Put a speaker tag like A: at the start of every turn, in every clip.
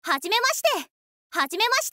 A: はじめまして。はじめまして。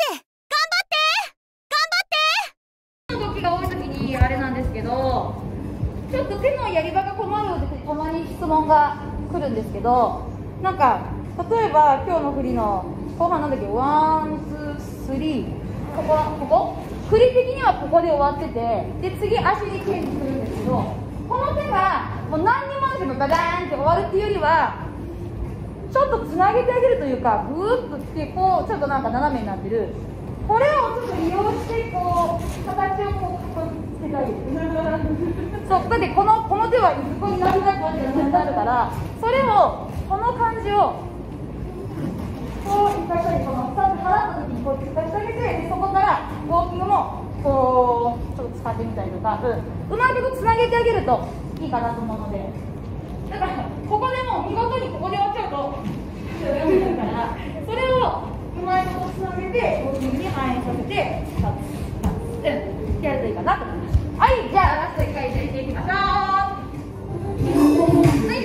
A: 頑張って。
B: 動きが多い時にあれなんですけど、ちょっと手のやり場が困るってたまに質問が来るんですけど、なんか例えば今日の振りの後半なんだっけ、ワン、ツー、スリー、ここ振り的にはここで終わってて、で次足にチェンジするんですけど、この手がもう何にもなくてバダーンって終わるっていうよりは、ちょっとつなげてあげるというか、ぐーっとしてこうちょっとなんか斜めになってる、これをちょっと利用してこう形をこうつけてあげる。そうだってこの手はここになりたくなるから、それをこの感じをこう生かしたり、この2つ払った時にこう生かしてあげて、そこからウォーキングもこうちょっと使ってみたりとか、うまくつなげてあげるといいかなと思うので、だからここでも見事にここで終わっちゃうとダメだから、それをうまいことつなげてウォーキングに反映させてやるといいかなと思います。はい、じゃあラスト1回入れていきましょう。はい。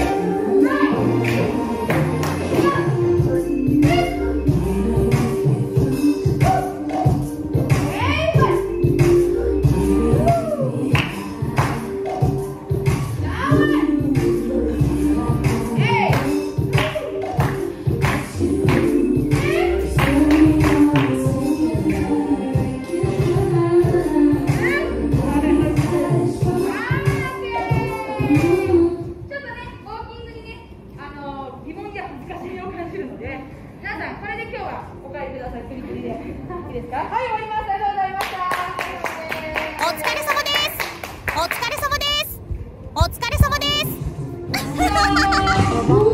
B: 皆さん、これで今日はお帰りください。クリクリでいいですか？はい、終わります。ありがとうございました。
A: お疲れ様です。お疲れ様です。お疲れ様です。